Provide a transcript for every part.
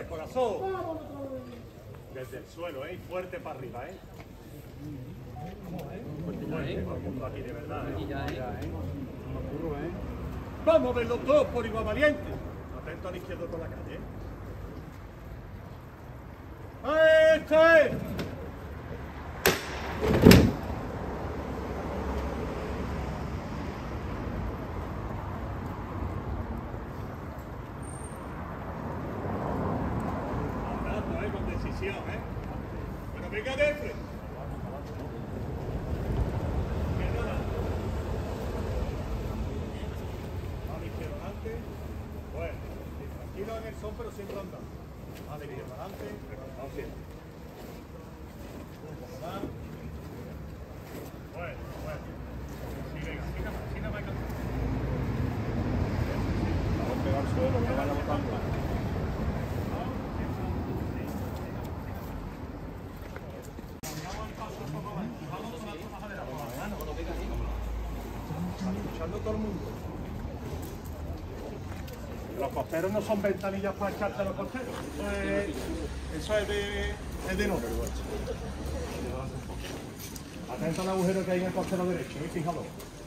corazón. Desde el suelo, ¿eh? Fuerte para arriba, ¿eh? Fuerte, todo el mundo aquí de verdad, ¿eh? Vamos a ver los dos por igual valiente. Atento a la izquierda por la calle, ¿eh? ¡Este! Andando, con decisión, ¿eh? Pero venga de frente. Bueno, tranquilo en el son, pero siempre andando. Vale, izquierda adelante, vamos siempre. Un poco más. Bueno. Sí, venga, así nada más que vamos a pegar al suelo, que vaya botando. Están escuchando todo el mundo. Los costeros no son ventanillas para echarte a los costeros. Eso es de noche. Atento al agujero que hay en el costero derecho, fíjalo.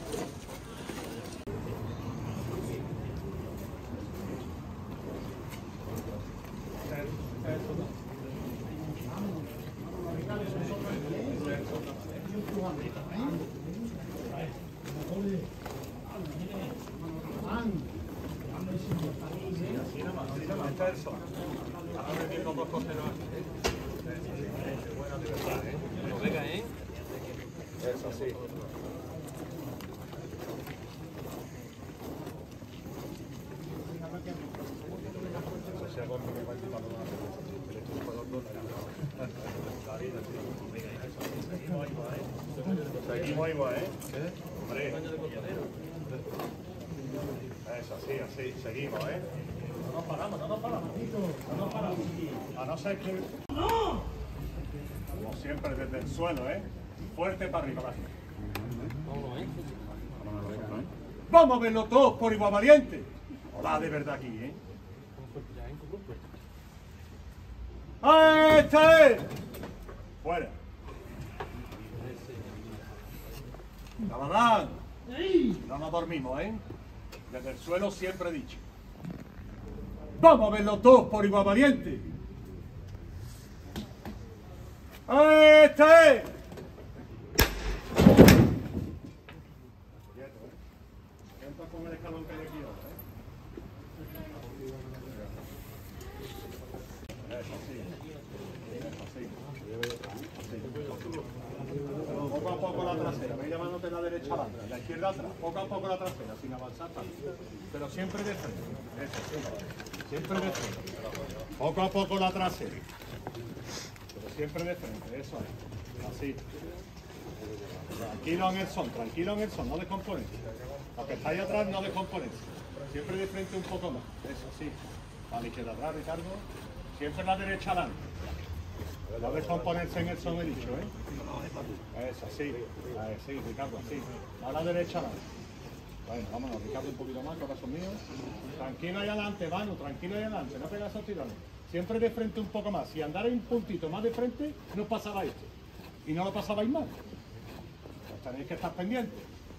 Ahora metiendo dos costeros aquí. Buena de verdad, ¿eh? Bueno, venga, ¿eh? Eso sí. Eso sea porque me va a quitar una Seguimos igual, ¿eh? Hombre. Eso, así, seguimos, ¿eh? No nos paramos. A no ser que... ¡No! Como siempre, desde el suelo, ¿eh? Fuerte para arriba. Vamos a verlo todos por igual valiente. Hola, de verdad aquí, ¿eh? ¡Este! Fuera. Cabadán. No nos dormimos, ¿eh? Desde el suelo siempre he dicho. Vamos a verlo todos por igual valiente. ¡Este! Entra con el escalón que hay aquí ahora, ¿eh? Poco a poco la trasera, ve llamándote la derecha adelante, la izquierda atrás, poco a poco la trasera, sin avanzar tanto. Pero siempre de frente, eso sí, siempre de frente. Poco a poco la trasera, pero siempre de frente, eso es, así. Tranquilo en el son, no descomponéis. Los que estáis atrás no descomponéis. Siempre de frente un poco más, eso sí. A la izquierda atrás, Ricardo. Siempre la derecha adelante. No descomponerse en el son, he dicho, ¿eh? Eso, sí, Ricardo, así. A la derecha adelante. Bueno, vámonos, Ricardo, un poquito más, corazón mío. Tranquilo ahí adelante, Manu, tranquilo ahí adelante, no pegas esos tirones. Siempre de frente un poco más. Si andarais un puntito más de frente, no pasaba esto. Y no lo pasabais mal. Pues tenéis que estar pendientes.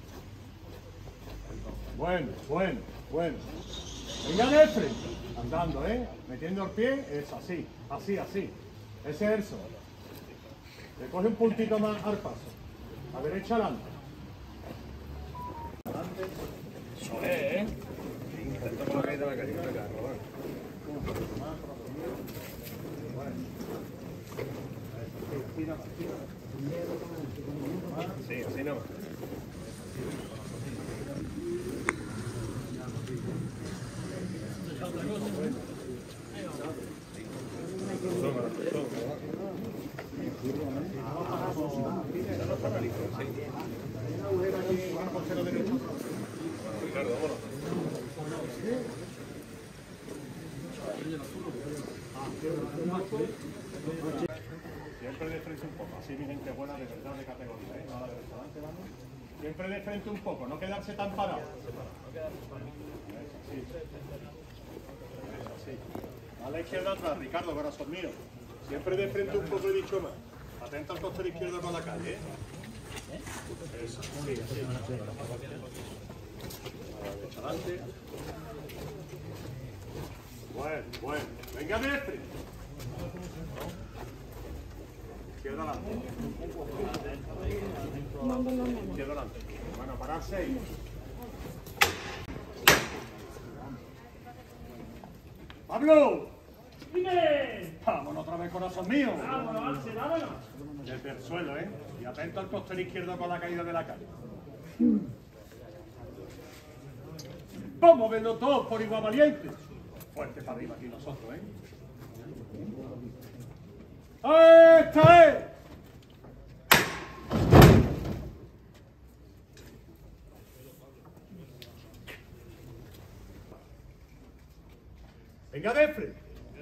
Bueno. Venga de frente. Andando, ¿eh? Metiendo el pie, eso, así. Ese es el sol. Le coge un puntito más al paso. A derecha adelante. Eso es, ¿eh? Sí, así no. Siempre de frente un poco, así mi gente buena de verdad de categoría, ¿eh? No la de restaurante, vamos. Siempre de frente un poco, no quedarse tan parado. Así. A la izquierda atrás, Ricardo, corazón mío. Siempre de frente un poco he dicho más. Atento al costero izquierdo con la calle, ¿eh? Eso, sí, sí. Derecha adelante. Bueno. Venga de este. Izquierda adelante. Izquierda adelante. Bueno, pararse ahí. ¡Pablo! ¡Dime! Vámonos otra vez, corazón mío. Vámonos, Alce, vámonos. Desde el suelo, ¿eh? Y atento al costero izquierdo con la caída de la calle. Vamos a verlo todos por igual valientes. Fuerte para arriba aquí nosotros, ¿eh? ¡Esta es! Venga, de frente.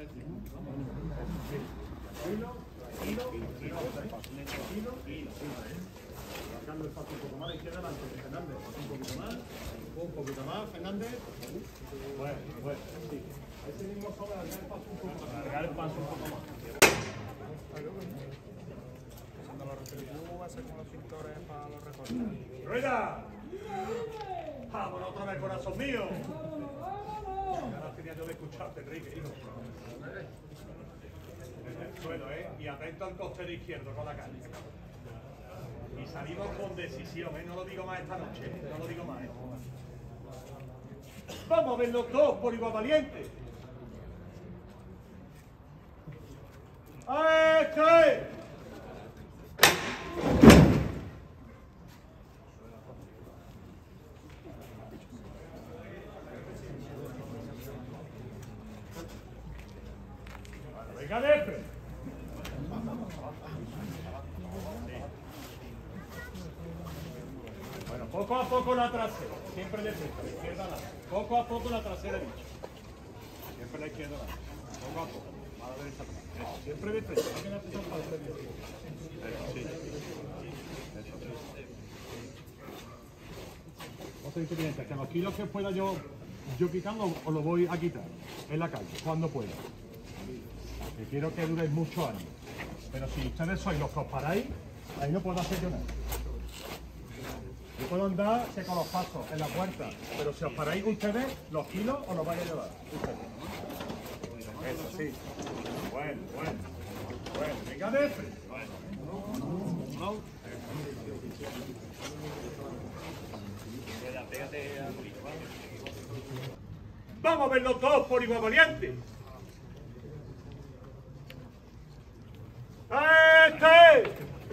Sacando el paso un poco más a la izquierda adelante, Fernández. Un poquito más, Fernández. Bueno, sí. Ese mismo sobre alargar el paso un poco más. Alargar el paso un poco más. Cuando los retributivos hacen con los pintores para los recortes. ¡Rueda! ¡Vámonos otra vez, corazón mío! Ahora tenía yo de escucharte, Enrique, hijo. Desde el suelo, ¿eh? Y atento al costero izquierdo con la calle. Y salimos con decisión, ¿eh? No lo digo más esta noche, ¿eh? No lo digo más, ¿eh? Vamos a ver los dos por igual valiente. ¡Esta es! Venga, de frente. Bueno, poco a poco la trasera, siempre de frente, la izquierda adelante. Poco a poco la trasera, dicho. Siempre la izquierda adelante. Poco a poco, a la derecha atrás. Eso, siempre de frente, no que no te son para hacer bien. Eso, sí. Eso, sí. Otro inconveniente, que los kilos que pueda yo quitando, os los voy a quitar en la calle, cuando pueda. Que quiero que duréis muchos años. Pero si ustedes sois los que os paráis, ahí no puedo hacer yo nada. Yo puedo andar con los pasos en la puerta, pero si os paráis ustedes, los kilos os los vais a llevar. Ustedes. Eso sí. Bueno. Venga de frente. Vamos a verlos todos por igual valiente. ¡Este!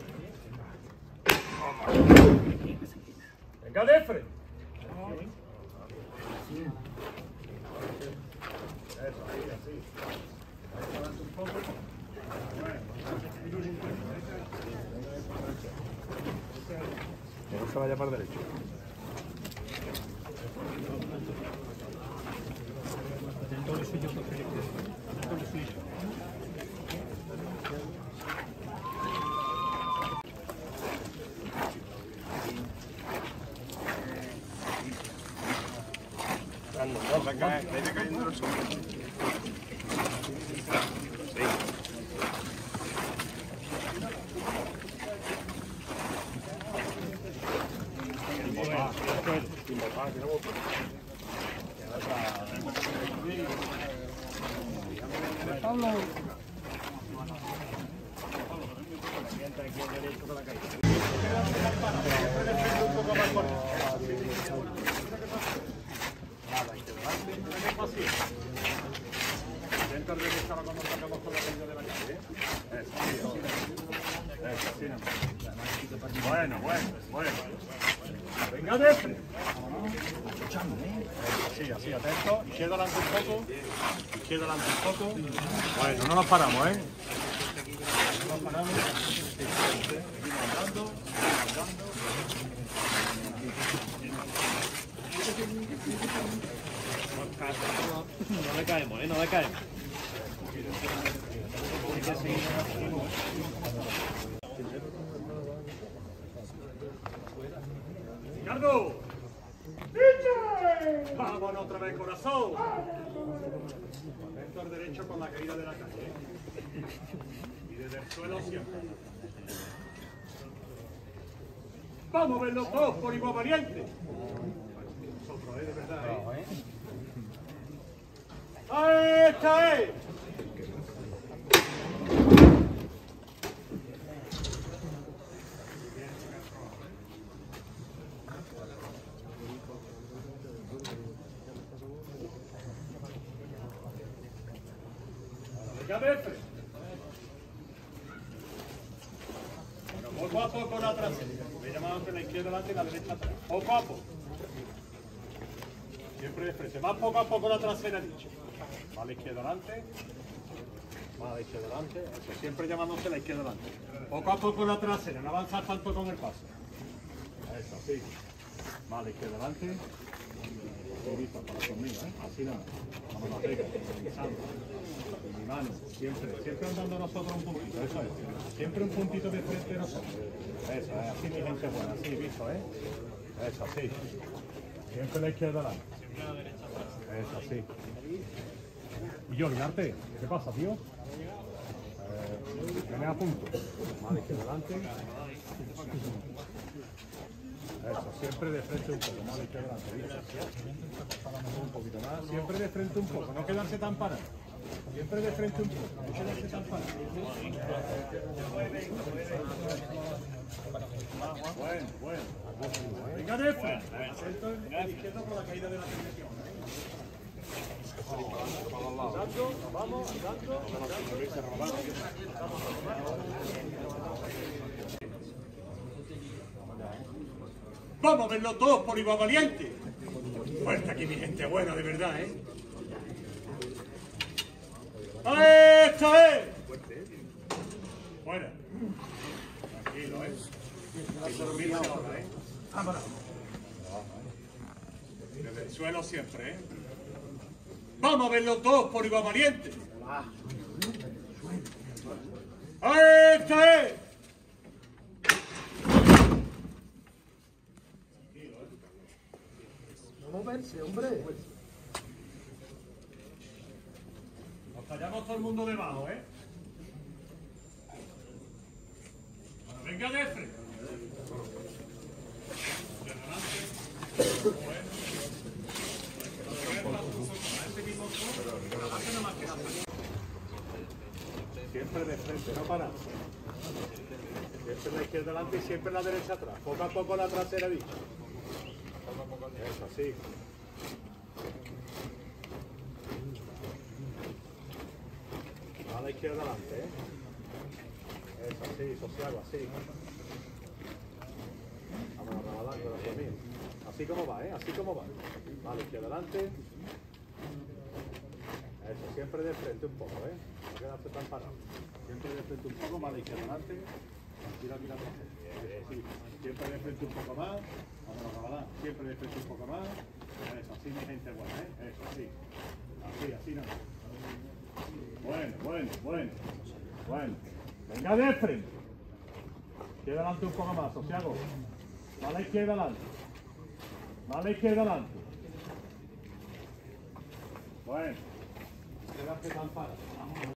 Venga de frente. Eso, ahí, así. Un poco. Que no se vaya para derecho. Vete cayendo el sol. Pablo. Intenta regresar cuando sacamos con la caída de la calle. Eso, bueno. Venga de frente. Sí, así, atento. Izquierda adelante un poco. Izquierda adelante un poco. Bueno, no nos paramos, ¿eh? No nos paramos. Seguimos andando. No le caemos, no le caemos. ¡Ricardo! Vámonos otra vez, corazón. motor derecho con la caída de la calle, ¿eh? Y desde el suelo siempre. Vamos a ver los dos por igual variante. Nosotros, de verdad, ¡Esta es! Cabeza. Bueno, poco a poco la trasera. Me llamamos de la izquierda delante y la derecha atrás. Poco a poco. Siempre de frente. Más poco a poco la trasera dicho. Va a la izquierda delante. Va a la izquierda delante. Eso, siempre llamándose la izquierda delante. Poco a poco la trasera. No avanzar tanto con el paso. Eso, así. Va a la izquierda delante. Listo, para conmigo, ¿eh? Así no. Vamos a arriba, pensando. Mi mano, siempre andando nosotros un puntito, eso es. Siempre un puntito de frente de nosotros. Eso, así mi gente buena, así, visto, ¿eh? Eso, así. Siempre la izquierda adelante. Eso, así. Y yo, Linarte, ¿qué pasa, tío? Viene a punto. Más izquierda adelante. Eso, siempre de frente un poco, más izquierda adelante. Un poquito más, siempre de frente un poco, no quedarse tan parado. Siempre de frente un poco, no quedarse tan parado. Bueno. Venga de frente. El izquierdo por la caída de la televisión. Vamos, andando. Vamos a verlos todos por igual valiente. Fuerte aquí mi gente buena, de verdad, ¿eh? ¡Esto es! Fuera. Tranquilo, ¿eh? Vámonos. Desde el suelo siempre, ¿eh? Vamos a verlos todos por igual valiente. ¡Esto es! Moverse, hombre. Nos callamos todo el mundo debajo, ¿eh? Bueno, venga de frente. Siempre de frente, no para. Siempre la izquierda delante y siempre la derecha atrás. Poco a poco la trasera dicho. Eso, así. A la izquierda adelante, ¿eh? Eso, así, sosiego, así. Vamos rebalando la también. Así como va, ¿eh? Así como va. A la izquierda adelante. Eso, siempre de frente un poco, ¿eh? No quedarse tan parado. Siempre de frente un poco, va a la izquierda adelante. Tira atrás. Sí. Siempre de frente un poco más. Vamos a rebalar. Siempre de frente un poco más. Eso, así mi gente buena, ¿eh? Eso, así. Así no. Bueno. Venga de frente. Izquierda adelante un poco más, Santiago. Va a la izquierda adelante. Bueno. Quedarse tan parado.